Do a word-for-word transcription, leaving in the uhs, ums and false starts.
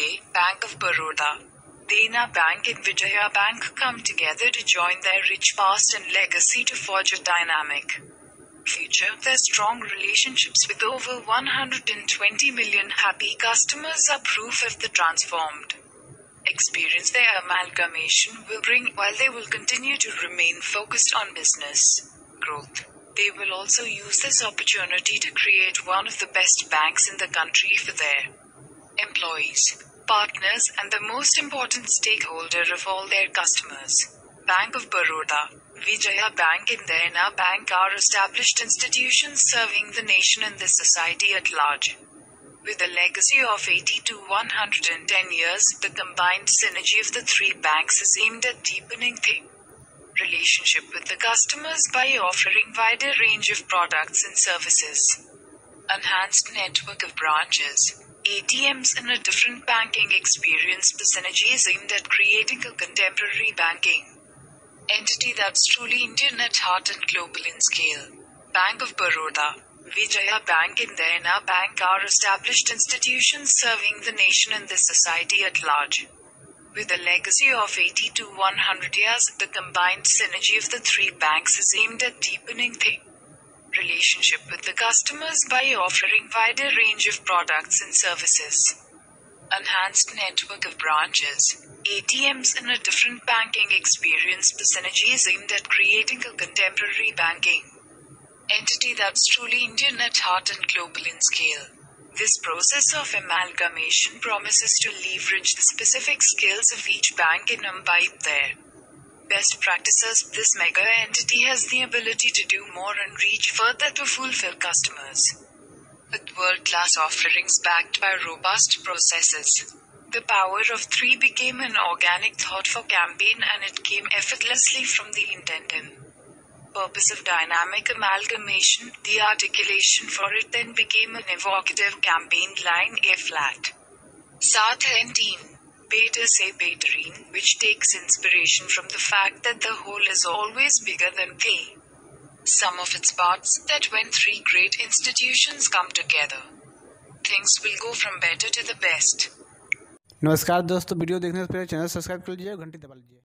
Today, Bank of Baroda, Dena Bank and Vijaya Bank come together to join their rich past and legacy to forge a dynamic future. Their strong relationships with over one hundred twenty million happy customers are proof of the transformed experience their amalgamation will bring. While they will continue to remain focused on business growth, they will also use this opportunity to create one of the best banks in the country for their employees, partners, and the most important stakeholder of all their customers. Bank of Baroda, Vijaya Bank and Dena Bank are established institutions serving the nation and the society at large. With a legacy of eighty to one hundred ten years, the combined synergy of the three banks is aimed at deepening the relationship with the customers by offering wider range of products and services, enhanced network of branches, A T Ms, and a different banking experience. The synergy is aimed at creating a contemporary banking entity that's truly Indian at heart and global in scale. Bank of Baroda, Vijaya Bank and Dena Bank are established institutions serving the nation and the society at large. With a legacy of eighty to one hundred years, the combined synergy of the three banks is aimed at deepening the relationship with the customers by offering wider range of products and services, enhanced network of branches, A T Ms, and a different banking experience. The synergy is aimed at creating a contemporary banking entity that's truly Indian at heart and global in scale. This process of amalgamation promises to leverage the specific skills of each bank and imbibe their best practices. This mega entity has the ability to do more and reach further to fulfill customers with world-class offerings backed by robust processes. The power of three became an organic thought for campaign, and it came effortlessly from the intent and purpose of dynamic amalgamation. The articulation for it then became an evocative campaign line: A flat Saath hai team, better say bettering, which takes inspiration from the fact that the whole is always bigger than the sum of its parts, that when three great institutions come together, things will go from better to the best. नमस्कार दोस्तों, video देखने से पहले channel subscribe कर लीजिए और घंटी दबा लीजिए।